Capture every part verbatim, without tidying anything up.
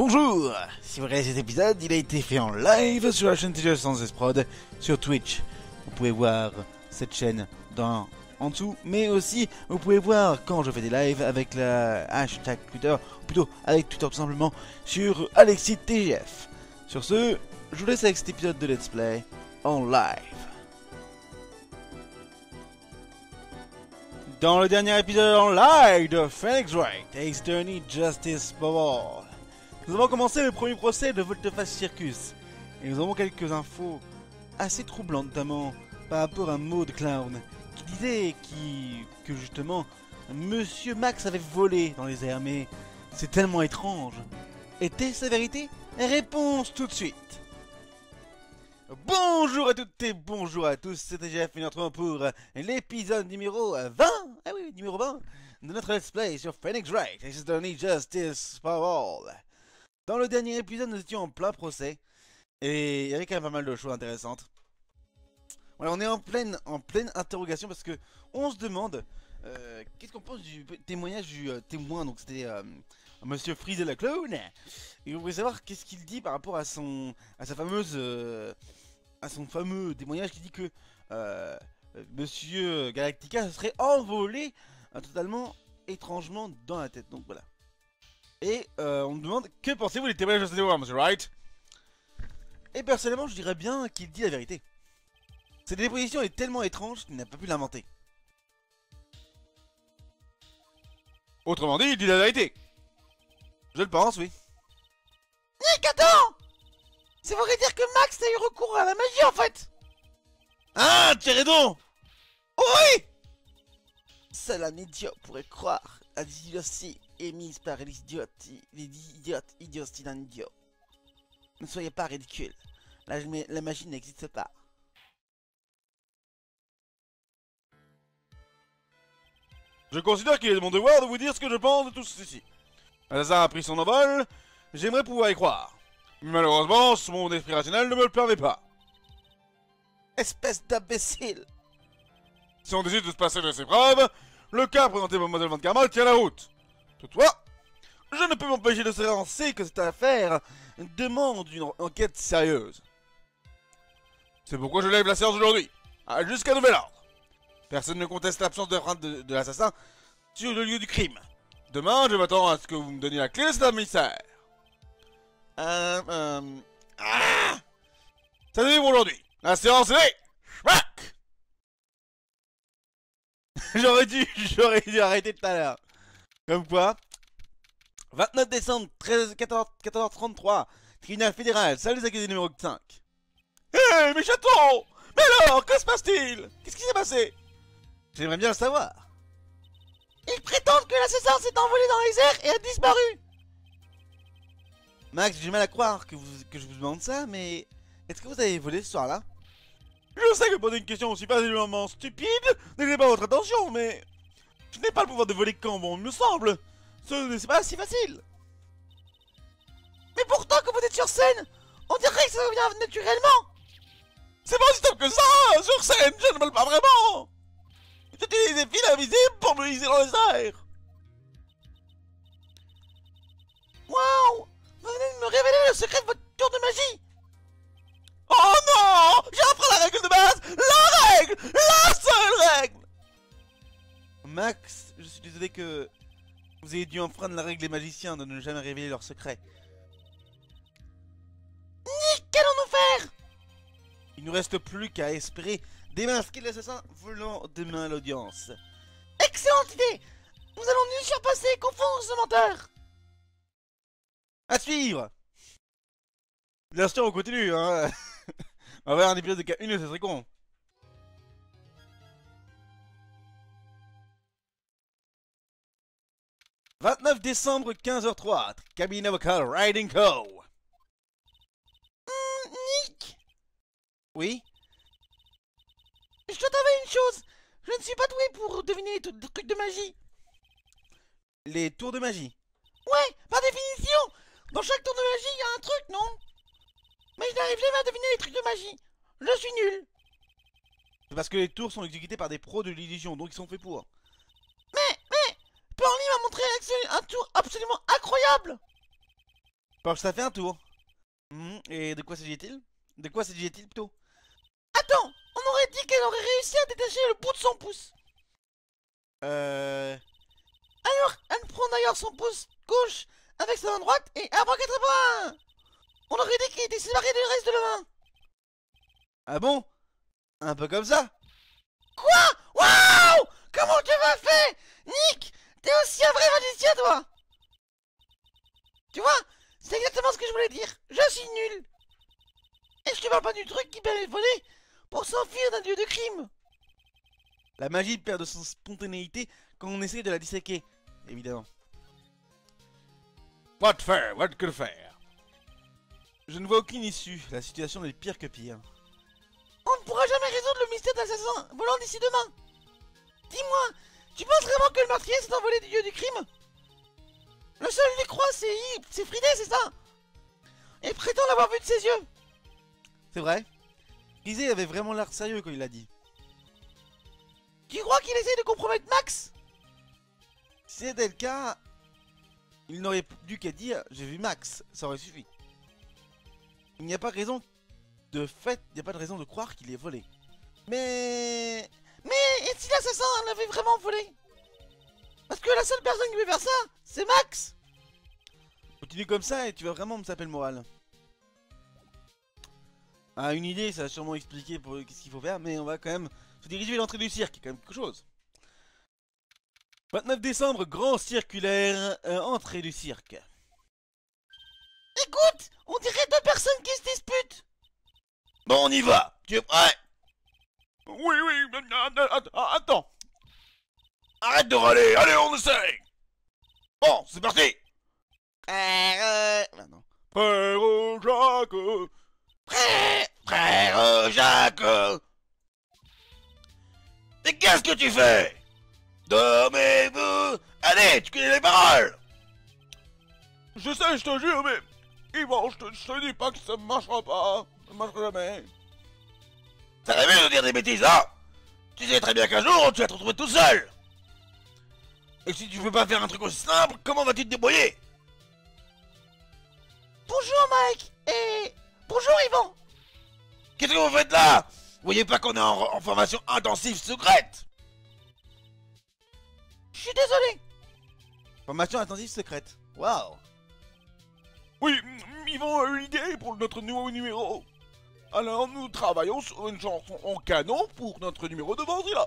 Bonjour! Si vous regardez cet épisode, il a été fait en live sur la chaîne T G Sans Esprod sur Twitch. Vous pouvez voir cette chaîne dans, en dessous, mais aussi vous pouvez voir quand je fais des lives avec la hashtag Twitter, ou plutôt avec Twitter tout simplement, sur Alexis T G F. Sur ce, je vous laisse avec cet épisode de Let's Play en live. Dans le dernier épisode en live de Phoenix Wright, Ace Attorney Justice for All, nous avons commencé le premier procès de Volte-Face Circus, et nous avons quelques infos assez troublantes, notamment par rapport à Maud Clown, qui disait qui, que justement, Monsieur Max avait volé dans les airs, mais c'est tellement étrange. Était-ce la vérité? Réponse tout de suite. Bonjour à toutes et bonjour à tous, c'est T G F et notre pour l'épisode numéro vingt, ah oui, numéro vingt, de notre Let's Play sur Phoenix Wright, Ace Attorney Justice for All. Dans le dernier épisode, nous étions en plein procès, et il y avait quand même pas mal de choses intéressantes. Voilà, on est en pleine, en pleine interrogation parce que on se demande euh, qu'est-ce qu'on pense du témoignage du euh, témoin, donc c'était euh, Monsieur Freeze la clown, et on voulait savoir qu'est-ce qu'il dit par rapport à son, à sa fameuse, euh, à son fameux témoignage qui dit que euh, Monsieur Galactica se serait envolé euh, totalement étrangement dans la tête. Donc voilà. Et euh, on me demande que pensez-vous des témoignages de ce témoin, Monsieur Wright? Et personnellement, je dirais bien qu'il dit la vérité. Cette déposition est tellement étrange qu'il n'a pas pu l'inventer. Autrement dit, il dit la vérité. Je le pense, oui. Nick, attends! Ça voudrait dire que Max a eu recours à la magie, en fait! Ah, tirez donc! Oui! Seul un idiot pourrait croire à l'idiotie émise par les idiotes, les idiotes, idioties d'un idiot. Ne soyez pas ridicule. La, la magie n'existe pas. Je considère qu'il est de mon devoir de vous dire ce que je pense de tout ceci. L'assassin a pris son envol, j'aimerais pouvoir y croire. Mais malheureusement, mon esprit rationnel ne me le permet pas. Espèce d'imbécile! Si on décide de se passer de ces preuves, le cas présenté par Mademoiselle Van Carmel tient la route. Toutefois, je ne peux m'empêcher de penser que cette affaire demande une enquête sérieuse. C'est pourquoi je lève la séance aujourd'hui, jusqu'à nouvel ordre. Personne ne conteste l'absence de l'empreinte de, de l'assassin sur le lieu du crime. Demain, je m'attends à ce que vous me donniez la clé de cet mystère. Euh... euh... Ah ça devient pour aujourd'hui. La séance est... Schmack. J'aurais dû... J'aurais dû arrêter tout à l'heure. Comme quoi... vingt-neuf décembre, treize, quatorze, quatorze heures trente-trois, tribunal fédéral, salle des accusés numéro cinq. Hé, hey, mes chatons! Mais alors, que se passe-t-il? Qu'est-ce qui s'est passé? J'aimerais bien le savoir. Ils prétendent que l'assassin s'est envolé dans les airs et a disparu. Max, j'ai du mal à croire que, vous, que je vous demande ça, mais... Est-ce que vous avez volé ce soir-là? Je sais que poser une question aussi facilement stupide n'était pas votre attention, mais... Je n'ai pas le pouvoir de voler quand bon, il me semble. Ce n'est pas si facile. Mais pourtant, quand vous êtes sur scène, on dirait que ça vient naturellement. C'est pas aussi simple que ça. Sur scène, je ne vole pas vraiment. J'utilise des fils invisibles pour me liser dans les airs. Waouh! Vous venez de me révéler le secret de votre tour de magie. Oh non! J'ai appris la règle de base. La règle! La seule règle! Max, je suis désolé que... Vous avez dû enfreindre la règle des magiciens de ne jamais révéler leurs secrets. Nick, qu'allons-nous faire? Il ne nous reste plus qu'à espérer démasquer l'assassin volant demain à l'audience. Excellente idée! Nous allons nous surpasser et confondre ce menteur. À suivre. Bien sûr, on continue, hein. On va voir un épisode de K un, ça serait con. vingt-neuf décembre, quinze heures trois, cabine avocat Riding Co. Mmh, Nick. Oui. Je dois t'avouer une chose. Je ne suis pas doué pour deviner les trucs de magie. Les tours de magie? Ouais, par définition. Dans chaque tour de magie, il y a un truc, non? Mais je n'arrive jamais à deviner les trucs de magie. Je suis nul. C'est parce que les tours sont exécutés par des pros de l'illusion, donc ils sont faits pour. Mais, mais, Pearly m'a montré un tour absolument incroyable. Parce que ça fait un tour. Hmm, et de quoi s'agit-il? De quoi s'agit-il plutôt? Attends, on aurait dit qu'elle aurait réussi à détacher le bout de son pouce. Euh... Alors, elle prend d'ailleurs son pouce gauche avec sa main droite et abracadabra! On aurait dit qu'il était séparé du reste de la main. Ah bon? Un peu comme ça? Quoi? Waouh! Comment tu m'as fait? Nick, t'es aussi un vrai magicien, toi! Tu vois, c'est exactement ce que je voulais dire. Je suis nul. Et je te parle pas du truc qui permet de voler pour s'enfuir d'un lieu de crime. La magie perd de son spontanéité quand on essaie de la disséquer, évidemment. What faire? What que faire? Je ne vois aucune issue. La situation est pire que pire. On ne pourra jamais résoudre le mystère d'assassin volant d'ici demain. Dis-moi, tu penses vraiment que le meurtrier s'est envolé du lieu du crime? Le seul qui croit, c'est Yves, c'est Friday, c'est ça? Et prétend l'avoir vu de ses yeux. C'est vrai. Friday avait vraiment l'air sérieux quand il l'a dit. Tu crois qu'il essaye de compromettre Max? Si c'était le cas, il n'aurait dû qu'à dire j'ai vu Max, ça aurait suffi. Il n'y a pas raison de fait, il n'y a pas de raison de croire qu'il est volé. Mais... Mais, et si l'assassin l'avait vraiment volé? Parce que la seule personne qui peut faire ça, c'est Max. Continue comme ça et tu vas vraiment me taper le moral. Ah, une idée, ça va sûrement expliquer pour qu'est-ce qu'il faut faire, mais on va quand même se diriger vers l'entrée du cirque, quand même quelque chose. vingt-neuf décembre, grand circulaire, euh, entrée du cirque. Écoute, on dirait deux personnes qui se disputent. Bon, on y va. Tu es prêt? Oui, oui, attends. Arrête de râler, allez, on essaye. Bon, c'est parti. Frère... Ah non. Frère Jacques. Frère... Frère Jacques. Mais qu'est-ce que tu fais? Dormez-vous. Allez, tu connais les paroles. Je sais, je te jure, mais... Yvan, je te, je te dis pas que ça marchera pas. Ça marchera jamais. Ça va mieux de dire des bêtises, hein? Tu sais très bien qu'un jour, tu vas te retrouver tout seul. Et si tu veux pas faire un truc aussi simple, comment vas-tu te débrouiller? Bonjour Mike. Et... Bonjour Yvan. Qu'est-ce que vous faites là? Vous voyez pas qu'on est en, en formation intensive secrète? Je suis désolé. Formation intensive secrète. Waouh. Oui, Yvan a eu l'idée pour notre nouveau numéro. Alors nous travaillons sur une chanson en canon pour notre numéro de ventriloque.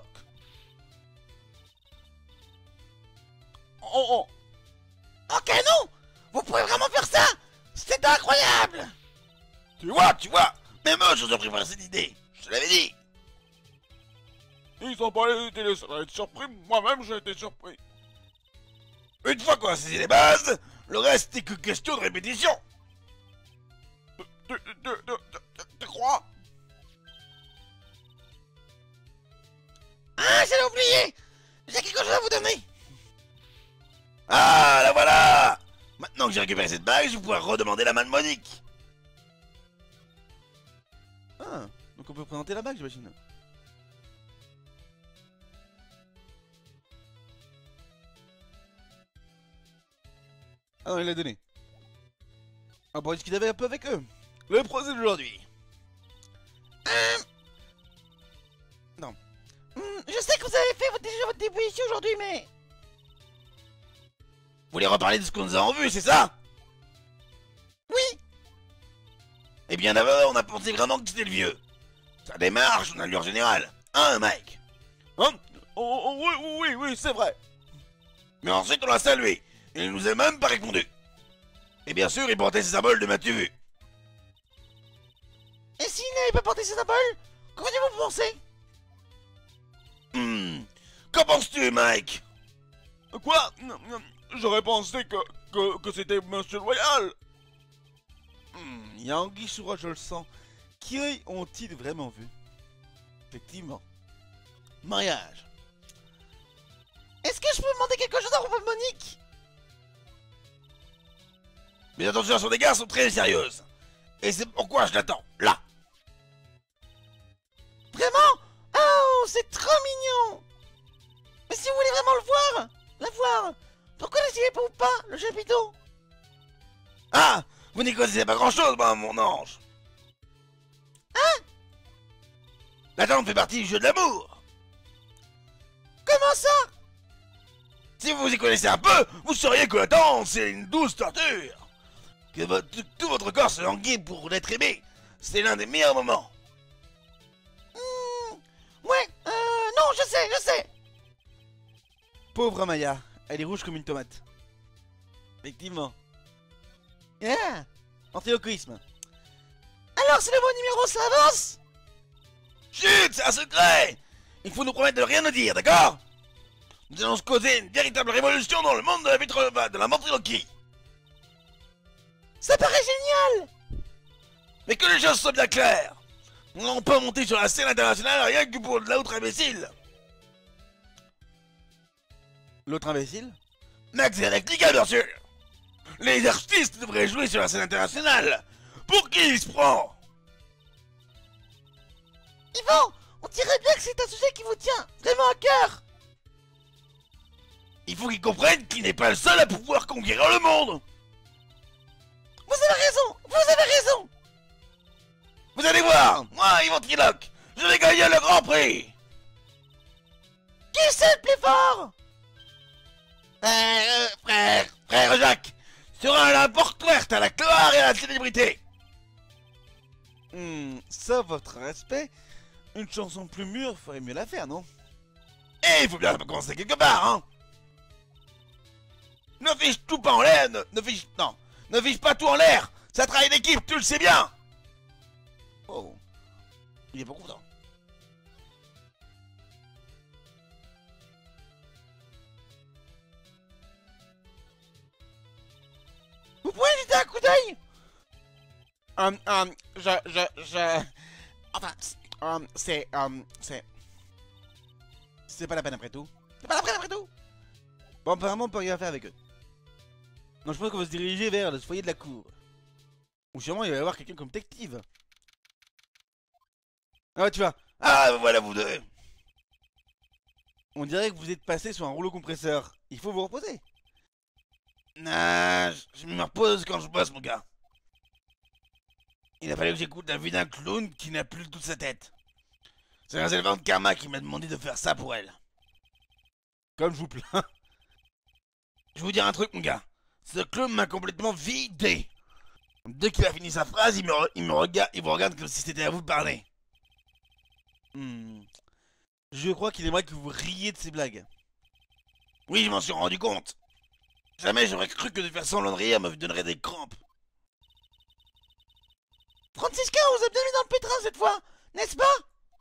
En, en... en canon? Vous pouvez vraiment faire ça? C'est incroyable. Tu vois, tu vois, même eux se sont pris par cette idée. Je te l'avais dit. Ils ont pas été les seuls à être surpris, moi-même j'ai été surpris. Une fois qu'on a saisi les bases, le reste n'est que question de répétition. Tu, tu, tu, tu, tu crois? Ah, j'allais oublier. J'ai quelque chose à vous donner. Ah, la voilà. Maintenant que j'ai récupéré cette bague, je vais pouvoir redemander la main de Monique. Ah, donc on peut présenter la bague, j'imagine. Ah non, il l'a donné. On pourrait discuter un peu avec eux. Le procès d'aujourd'hui. Euh... Non. Hum, je sais que vous avez fait votre, déjà votre débouillé aujourd'hui, mais... Vous voulez reparler de ce que nous avons vu, c'est ça? Oui. Eh bien d'abord, on a pensé vraiment que c'était le vieux. Ça démarche, on a l'allure générale. Hein, Mike? Hein? Oh, oh, oui, oui, oui, c'est vrai. Mais ensuite, on l'a salué. Il nous a même pas répondu. Et bien sûr, il portait ses symboles de m'as-tu vu. Et s'il n'avait pas porté ses symboles, qu'en vous pensez? Hmm. Qu'en penses-tu, Mike? Quoi? J'aurais pensé que, que, que c'était Monsieur Loyal. Hmm. Il y a anguille sous roche, je le sens. Qui ont-ils vraiment vu? Effectivement. Mariage. Est-ce que je peux demander quelque chose à propos de Monique? Mes attentions à son égard sont très sérieuses. Et c'est pourquoi je l'attends, là. Vraiment? Oh, c'est trop mignon. Mais si vous voulez vraiment le voir, la voir, pourquoi n'essayez pas ou pas le chapiteau? Ah, Vous n'y connaissez pas grand-chose, moi, mon ange. Hein? La danse fait partie du jeu de l'amour. Comment ça? Si vous y connaissez un peu, vous sauriez que la danse, c'est une douce torture. Que votre, tout votre corps se languit pour l'être aimé. C'est l'un des meilleurs moments. Mmh, ouais, euh, non, je sais, je sais. Pauvre Amaya, elle est rouge comme une tomate. Effectivement. Yeah. Antéocrisme. Alors, c'est le bon numéro, ça avance? Chut, c'est un secret. Il faut nous promettre de rien nous dire, d'accord? Nous allons causer une véritable révolution dans le monde de la vitre de la ventriloquie. Ça paraît génial. Mais que les choses soient bien claires. Nous n'allons pas monter sur la scène internationale rien que pour de l'autre imbécile. L'autre imbécile? Max et Electrica, bien sûr. Les artistes devraient jouer sur la scène internationale. Pour qui il se prend? Yvan, on dirait bien que c'est un sujet qui vous tient vraiment à cœur. Il faut qu'ils comprennent qu'il n'est pas le seul à pouvoir conquérir le monde. Vous avez raison, vous avez raison. Vous allez voir, moi, Yvan Triloc, je vais gagner le Grand Prix. Qui c'est le plus fort? Euh, frère, frère Jacques, sera la porte ouverte à la gloire et à la célébrité. Hmm, ça, votre respect, une chanson plus mûre ferait mieux la faire, non? Et il faut bien commencer quelque part, hein. Ne fiche tout pas en l'air, ne, ne fiche... Non, ne fiche pas tout en l'air. Ça travaille d'équipe, tu le sais bien. Oh, il est pas content. Vous pouvez jeter un coup d'œil? Hum, hum, je, je, je... Enfin, hum, c'est, hum, c'est... C'est pas la peine après tout. C'est pas la peine après tout. Bon, apparemment, on peut rien faire avec eux. Non, je pense qu'on va se diriger vers le foyer de la cour. Ou sûrement, il va y avoir quelqu'un comme détective. Ah ouais, tu vois. Ah, voilà vous deux. On dirait que vous êtes passé sur un rouleau compresseur. Il faut vous reposer. Nah, je, je me repose quand je bosse, mon gars. Il a fallu que j'écoute la vie d'un clown qui n'a plus toute sa tête. C'est un éleveur de karma qui m'a demandé de faire ça pour elle. Comme je vous plains. Je vais vous dire un truc, mon gars. Ce clown m'a complètement vidé. Dès qu'il a fini sa phrase, il me, re il me regarde, il vous regarde comme si c'était à vous de parler. Hmm. Je crois qu'il aimerait que vous riez de ses blagues. Oui, je m'en suis rendu compte. Jamais j'aurais cru que de faire semblant de rire me donnerait des crampes. Francisca, on vous a bien mis dans le pétrin cette fois, n'est-ce pas?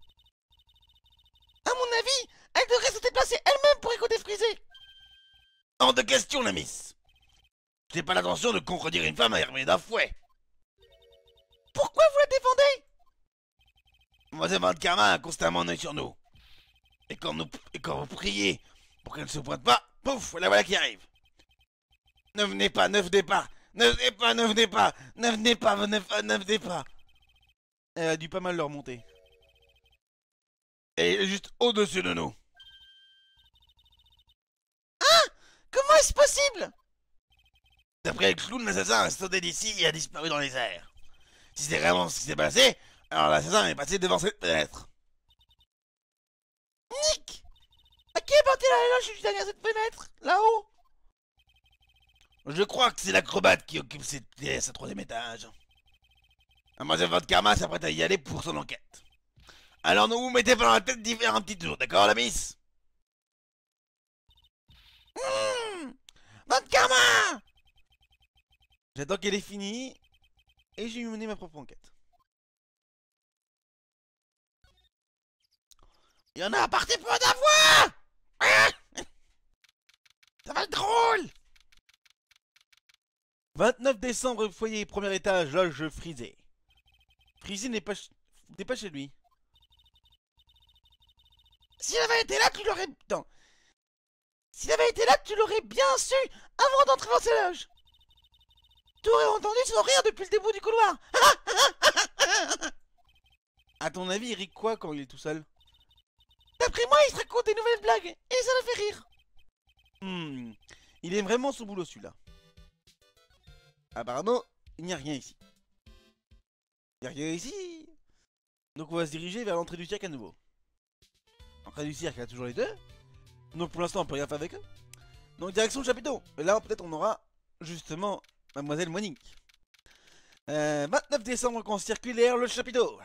À mon avis, elle devrait se déplacer elle-même pour écouter Frisé. Hors de question, la miss. J'ai pas l'intention de contredire une femme armée d'un fouet. Pourquoi vous la défendez? Mademoiselle Van Karma a constamment un œil sur nous. Et quand, nous, et quand vous priez pour qu'elle ne se pointe pas, pouf, la voilà qui arrive. Ne venez pas, ne venez pas, ne venez pas, ne venez pas, ne venez pas, venez pas, ne venez pas. Elle a dû pas mal leur monter. Et elle est juste au-dessus de nous. Hein? Comment est-ce possible? D'après le clown, l'assassin a sauté d'ici et a disparu dans les airs. Si c'est vraiment ce qui s'est passé, alors l'assassin est passé devant cette fenêtre. Nick! À qui est-il la loge juste derrière cette fenêtre? Là-haut? Je crois que c'est l'acrobate qui occupe cette pièce à troisième étage. Mademoiselle Van Karma s'apprête à y aller pour son enquête. Alors ne vous mettez pas dans la tête d'y faire un petit tour, d'accord la miss? Mmh, Van Karma! J'attends qu'elle ait fini et j'ai mené ma propre enquête. Il y en a à partir pour d'avoir! Ah, ça va être drôle! vingt-neuf décembre, foyer, premier étage, loge Frisé. Frisé n'est pas, ch... pas chez lui. S'il avait été là, tu l'aurais... Non. S'il avait été là, tu l'aurais bien su avant d'entrer dans sa loge. Tu aurais entendu son rire depuis le début du couloir. À ton avis, il rit quoi quand il est tout seul? D'après moi, il se raconte des nouvelles blagues et ça le fait rire. Hmm, il aime vraiment son boulot celui-là. Apparemment, il n'y a rien ici. Il n'y a rien ici. Donc on va se diriger vers l'entrée du cirque à nouveau. L'entrée du cirque, il y a toujours les deux. Donc pour l'instant, on peut rien faire avec eux. Donc direction le chapiteau. Et là, peut-être on aura justement Mademoiselle Monique. Euh, vingt-neuf décembre, camp circulaire, le chapiteau.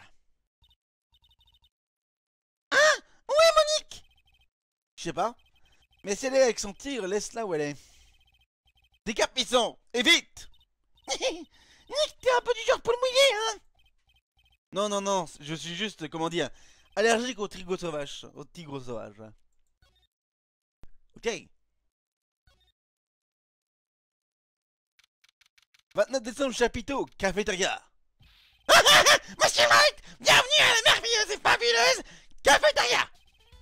Hein? Où est Monique? Je sais pas. Mais si elle est avec son tigre, laisse-la où elle est. Décape Misson, et vite. Nick, t'es un peu du genre pour le mouiller, hein? Non, non, non, je suis juste, comment dire, allergique au tigre sauvage. Au tigre sauvage. Ok. vingt-neuf décembre, chapiteau, cafétéria. Monsieur White, bienvenue à la merveilleuse et fabuleuse cafétéria.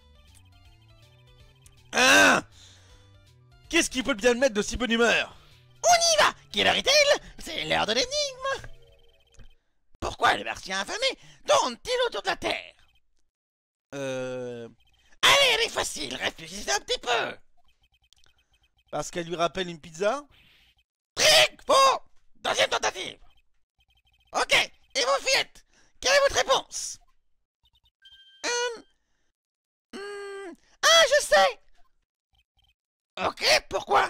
Hein? Qu'est-ce qui peut bien le mettre de si bonne humeur? On y va. Quelle heure est-elle? C'est l'heure de l'énigme. Pourquoi le martien affamé tourne-t-il autour de la Terre? Euh... Allez, elle est facile, réfléchissez un petit peu. Parce qu'elle lui rappelle une pizza? Trick, faux. Deuxième tentative. Ok, et vous faites? Quelle est votre réponse? Hum... Hum... Ah, je sais. Ok, pourquoi?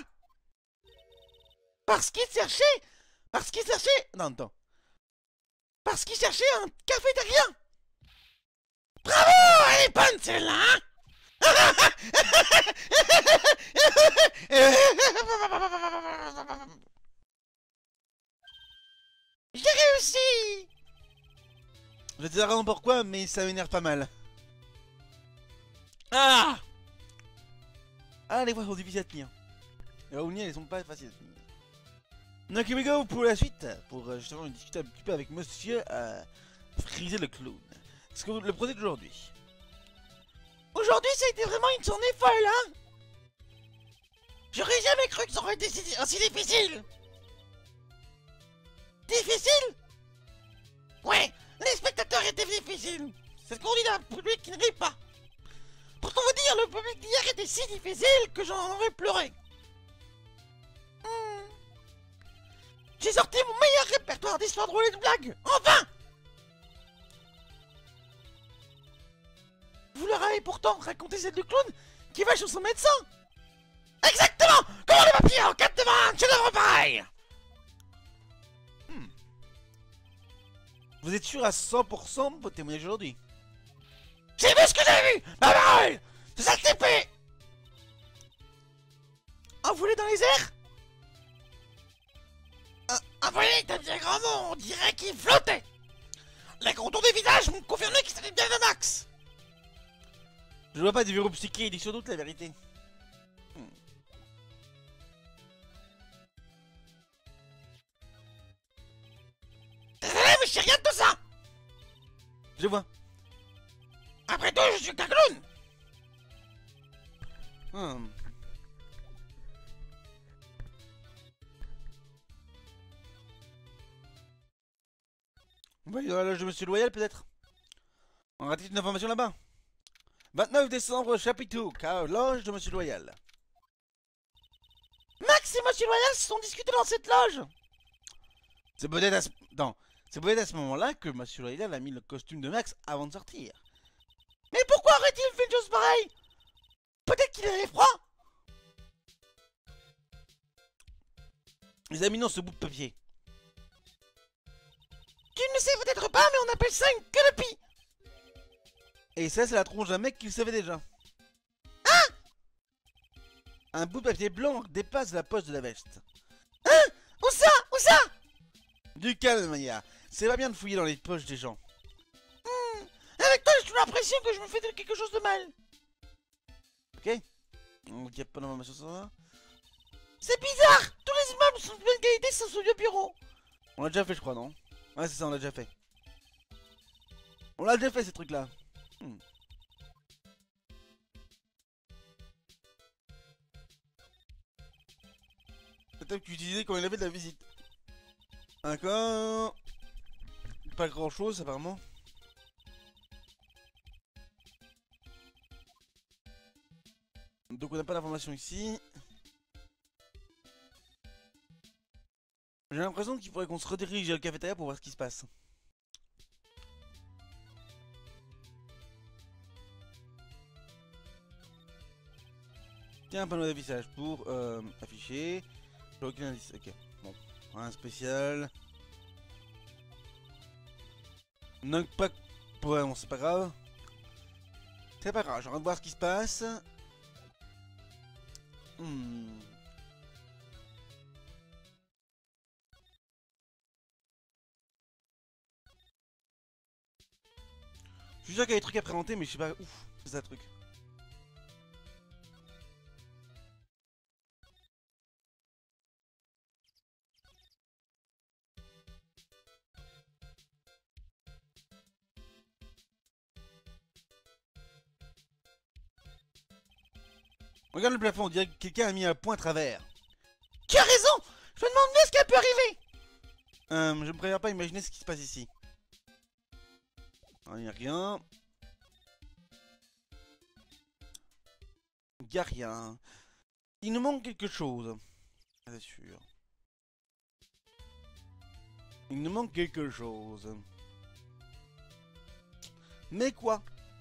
Parce qu'il cherchait... Parce qu'il cherchait... Non, attends. Parce qu'il cherchait un cafétérien. Bravo, elle est bonne celle-là, hein? J'ai réussi. Je te dirai vraiment pourquoi, mais ça m'énerve pas mal. Ah! Ah, les voix sont difficiles à tenir. Les Raoulniens, elles sont pas faciles à tenir. Donc, here we go pour la suite. Pour euh, justement discuter un petit peu avec monsieur euh, Frisé le clown. Ce que le projet d'aujourd'hui. Aujourd'hui, ça a été vraiment une journée folle, hein? J'aurais jamais cru que ça aurait été si, aussi difficile. Difficile? Ouais, les spectateurs étaient difficiles. C'est ce qu'on dit d'un public qui ne rit pas. Pourtant, vous dire, le public d'hier était si difficile que j'en aurais pleuré. Hmm. J'ai sorti mon meilleur répertoire d'histoires drôles et de blagues. Enfin! Vous leur avez pourtant raconté celle du clown qui va chez son médecin. Exactement! Comment les papiers en quatre devant un chef-d'œuvre pareil? Hmm. Vous êtes sûr à cent pour cent de votre témoignage aujourd'hui? J'ai vu ce que j'ai vu! Ma parole! C'est ça le T P! Envolé dans les airs? Un, envolé est un bien grand mot, on dirait qu'il flottait! Les contours des visages m'ont confirmé qu'il s'était bien un max! Je vois pas de verrou psyché, il dit sur doute la vérité. Hmm. Désolé, mais je sais rien de tout ça! Je vois. Après tout, je suis qu'un clown! Hmm. On va aller dans la loge de Monsieur Loyal peut-être. On a une information là-bas. vingt-neuf décembre, chapiteau, car loge de Monsieur Loyal. Max et Monsieur Loyal se sont discutés dans cette loge! C'est peut-être à ce... Non. C'est peut-être à ce moment-là que Monsieur Loyal a mis le costume de Max avant de sortir. Mais pourquoi aurait-il fait une chose pareille? Peut-être qu'il avait froid? Examinons ce bout de papier. Tu ne sais peut-être pas, mais on appelle ça une canopie! Et ça, c'est la tronche d'un mec qui le savait déjà. Hein? Un bout de papier blanc dépasse la poche de la veste. Hein? Où ça? Où ça? Du calme, Maya. C'est pas bien de fouiller dans les poches des gens. Hmm. Avec toi, j'ai toujours l'impression que je me fais de quelque chose de mal. Ok? Donc, y a pas d'information sur ça. C'est bizarre! Tous les immeubles sont de bonne qualité sauf ce vieux bureau. On l'a déjà fait, je crois, non? Ouais, c'est ça, on l'a déjà fait. On l'a déjà fait, ces trucs-là. Hmm. Peut-être que tu utilisais quand il avait de la visite. D'accord. Pas grand-chose, apparemment. Donc on n'a pas d'informations ici. J'ai l'impression qu'il faudrait qu'on se redirige à la cafétéria pour voir ce qui se passe. Tiens, un panneau d'affichage pour euh, afficher. J'ai aucun indice. Ok. Bon. Un spécial. Non, pas. Ouais, bon, c'est pas grave. C'est pas grave, j'ai envie de voir ce qui se passe. Hmm. Je suis sûr qu'il y a des trucs à présenter, mais je sais pas. Ouf, c'est ça le truc. Regarde le plafond, on dirait que quelqu'un a mis un point à travers. Tu as raison. Je me demande bien ce qui peut arriver. Euh, je ne préfère pas imaginer ce qui se passe ici. Il n'y a rien. Il n'y a rien. Il nous manque quelque chose. C'est sûr. Il nous manque quelque chose. Mais quoi?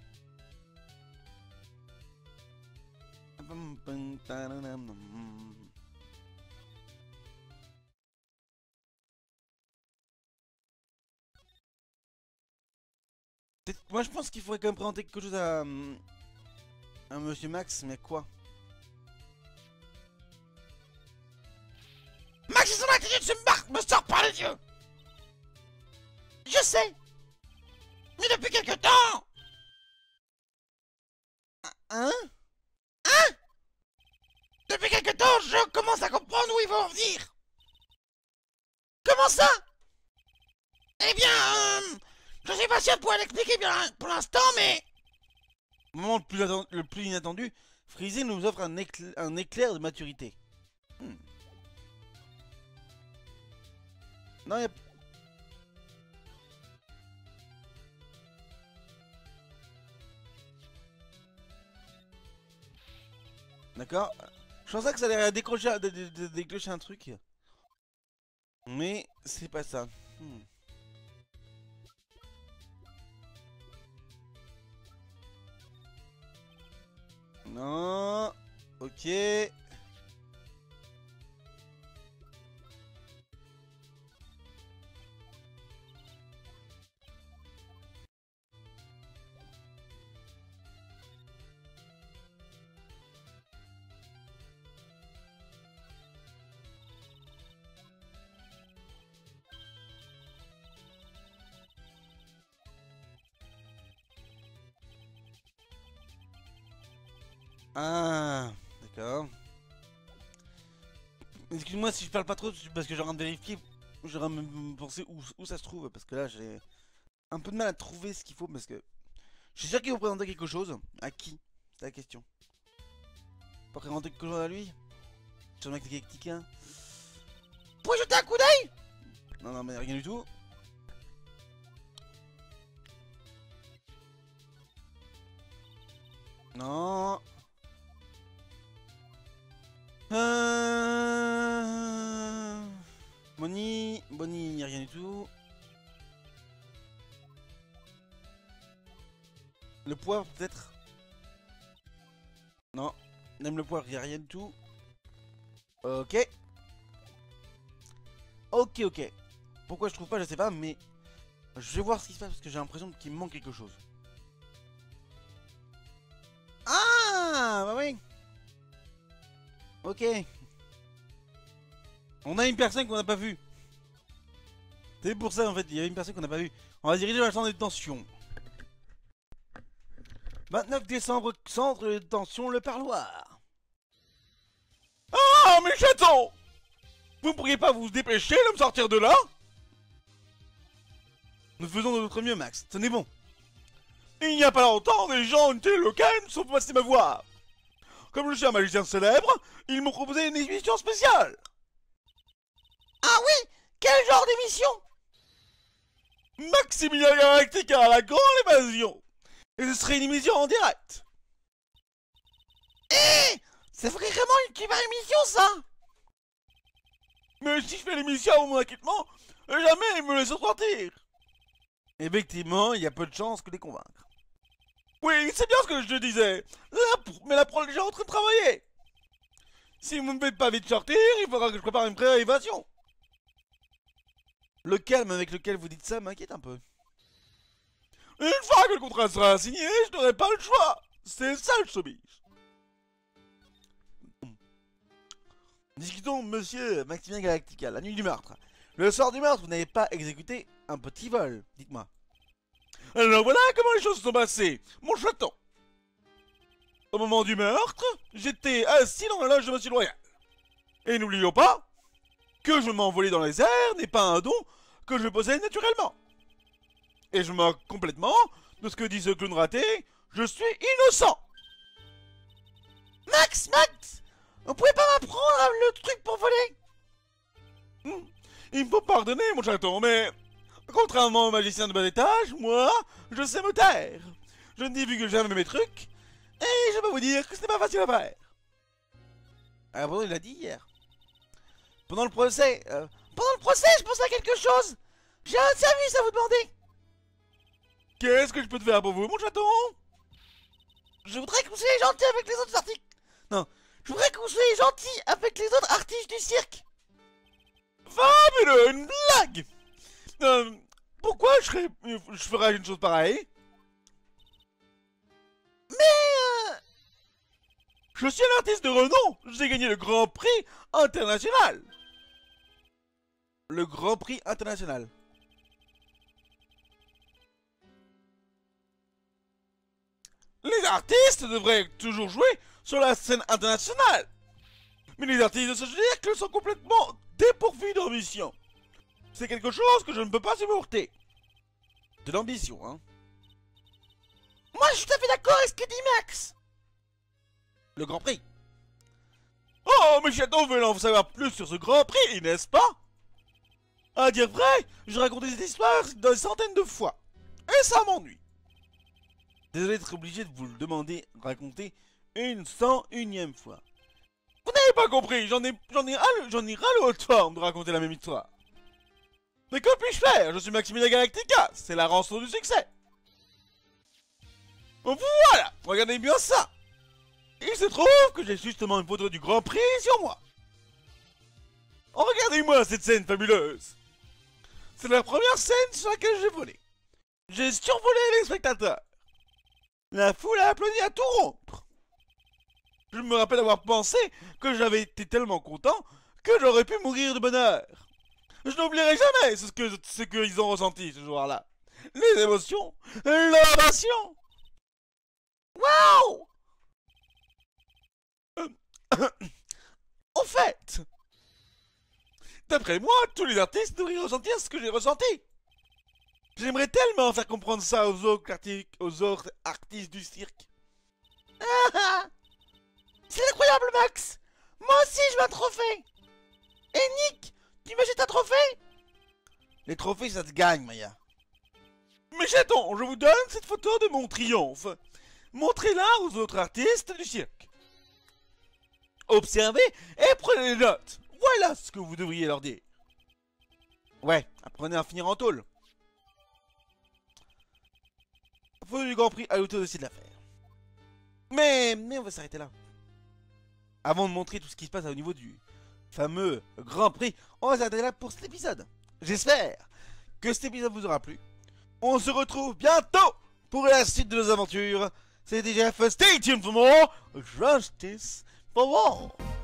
Moi je pense qu'il faudrait quand même présenter quelque chose à, à Monsieur Max, mais quoi? Max et son attitude se marque, me sort par les yeux. Je sais. Mais depuis quelque temps. Hein? Hein? Depuis quelque temps, je commence à comprendre où ils vont en venir. Comment ça? Eh bien, euh, je sais pas si elle pourrait l'expliquer bien pour l'instant, mais... Au moment le plus, le plus inattendu, Freezy nous offre un, écl un éclair de maturité. Hmm. Non, y'a... D'accord. Je pensais que ça allait décrocher, dé dé dé déclencher un truc. Mais c'est pas ça. Hmm. Non. Ok. Ah, d'accord. Excuse-moi si je parle pas trop, parce que j'ai en train de vérifier, j'aurais me penser où, où ça se trouve, parce que là j'ai un peu de mal à trouver ce qu'il faut, parce que je suis sûr qu'il faut présenter quelque chose. À qui? C'est la question. Pas présenter quelque chose à lui? Sur le mec tactique, hein? Vous pouvez jeter un coup d'œil? Non, non, mais rien du tout. Non. Euh... Bonnie, Bonnie, rien du tout. Le poivre peut-être. Non, même le poivre, y a rien du tout. Ok. Ok, ok. Pourquoi je trouve pas, je sais pas, mais je vais voir ce qui se passe parce que j'ai l'impression qu'il me manque quelque chose. Ah, bah oui. Ok. On a une personne qu'on n'a pas vue. C'est pour ça en fait, il y a une personne qu'on n'a pas vue. On va se diriger vers le centre de détention. vingt-neuf décembre, centre de détention, le parloir. Ah, mais j'attends. Vous ne pourriez pas vous dépêcher de me sortir de là? Nous faisons de notre mieux, Max. Tenez bon. Il n'y a pas longtemps, des gens d'une télé locale me sont passés me voir. Comme je suis un magicien célèbre, ils m'ont proposé une émission spéciale. Ah oui? Quel genre d'émission? Maximilien Galactique à la grande évasion. Et ce serait une émission en direct. Eh, c'est vraiment une super émission, ça. Mais si je fais l'émission avant mon acquittement, jamais ils me laissent sortir. Effectivement, il y a peu de chances que les convaincre. Oui, c'est bien ce que je te disais. Là, mais la prole est déjà en train de travailler. Si vous ne me faites pas vite sortir, il faudra que je prépare une pré-évasion. Le calme avec lequel vous dites ça m'inquiète un peu. Une fois que le contrat sera signé, je n'aurai pas le choix. C'est ça le showbiz. Discutons, monsieur Maximien Galactica, la nuit du meurtre. Le soir du meurtre, vous n'avez pas exécuté un petit vol, dites-moi. Alors voilà comment les choses se sont passées, mon chaton. Au moment du meurtre, j'étais assis dans la loge de Monsieur Loyal. Et n'oublions pas que je m'envolais dans les airs n'est pas un don que je possède naturellement. Et je me moque complètement de ce que dit ce clown raté, je suis innocent. Max, Max, vous pouvez pas m'apprendre le truc pour voler? hmm. Il me faut pardonner, mon chaton, mais contrairement au magicien de bas étage, moi, je sais me taire. Je ne divulgue jamais mes trucs, et je peux vous dire que ce n'est pas facile à faire. Ah bon, il l'a dit hier. Pendant le procès... Euh... Pendant le procès, je pensais à quelque chose. J'ai un service à vous demander. Qu'est-ce que je peux te faire pour vous, mon chaton? Je voudrais que vous soyez gentil avec les autres artistes. Non, je voudrais que vous soyez gentil avec les autres artistes du cirque. Fabuleux, une blague. euh, Pourquoi je, serais, je ferais une chose pareille? Mais... Euh... Je suis un artiste de renom. J'ai gagné le Grand Prix international. Le Grand Prix international. Les artistes devraient toujours jouer sur la scène internationale. Mais les artistes de ce cirque sont complètement dépourvus d'ambition. C'est quelque chose que je ne peux pas supporter. De l'ambition, hein. Moi, je suis tout à fait d'accord avec ce que dit Max. Le Grand Prix. Oh, mais chaton veut en savoir plus sur ce Grand Prix, n'est-ce pas? À dire vrai, j'ai raconté cette histoire des centaines de fois. Et ça m'ennuie. Désolé d'être obligé de vous le demander, raconter une cent unième fois. Vous n'avez pas compris, j'en ai, j'en ai, j'en ai ras le haute forme de raconter la même histoire. Mais que puis-je faire? Je suis Maximilien Galactica, c'est la rançon du succès. Voilà, regardez bien ça. Il se trouve que j'ai justement une photo du Grand Prix sur moi. Oh, regardez-moi cette scène fabuleuse. C'est la première scène sur laquelle j'ai volé. J'ai survolé les spectateurs. La foule a applaudi à tout rompre. Je me rappelle avoir pensé que j'avais été tellement content que j'aurais pu mourir de bonheur. Je n'oublierai jamais ce que ce qu'ils ont ressenti ce jour-là. Les émotions, l'ovation. Waouh! En fait, d'après moi, tous les artistes devraient ressentir ce que j'ai ressenti. J'aimerais tellement faire comprendre ça aux autres, arti aux autres artistes du cirque. Ah, c'est incroyable, Max. Moi aussi, je veux un trophée. Et Nick, tu m'achètes un trophée? Les trophées, ça se gagne, Maya. Mais chaton, je vous donne cette photo de mon triomphe. Montrez-la aux autres artistes du cirque. Observez et prenez des notes. Voilà ce que vous devriez leur dire. Ouais, apprenez à finir en tôle. Photo du Grand Prix, ajoutez aussi de l'affaire. Mais, mais on va s'arrêter là. Avant de montrer tout ce qui se passe au niveau du fameux Grand Prix, on va s'arrêter là pour cet épisode. J'espère que cet épisode vous aura plu. On se retrouve bientôt pour la suite de nos aventures. C'était Jeff, stay tuned for more Justice for All.